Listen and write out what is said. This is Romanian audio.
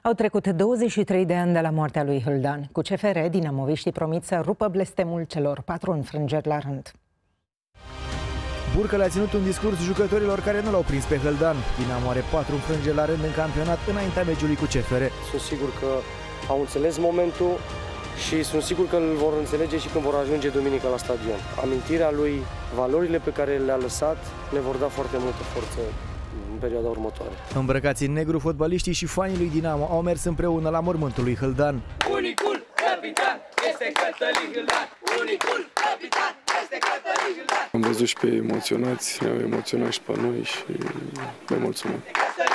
Au trecut 23 de ani de la moartea lui Hâldan. Cu CFR, dinamoviștii promit să rupă blestemul celor 4 înfrângeri la rând. Burcă le-a ținut un discurs jucătorilor care nu l-au prins pe Hâldan. Dinamo are 4 înfrângeri la rând în campionat înaintea meciului cu CFR. Sunt sigur că au înțeles momentul și sunt sigur că îl vor înțelege și când vor ajunge duminică la stadion. Amintirea lui, valorile pe care le-a lăsat, ne vor da foarte multă forță în perioada următoare. Îmbrăcați în negru, fotbaliștii și fanii lui Dinamo au mers împreună la mormântul lui Hâldan. Unicul capitan este Cătălin Hâldan! Unicul capitan este Cătălin Hâldan! Am văzut și pe emoționați, ne-au emoționat și pe noi și le mulțumim.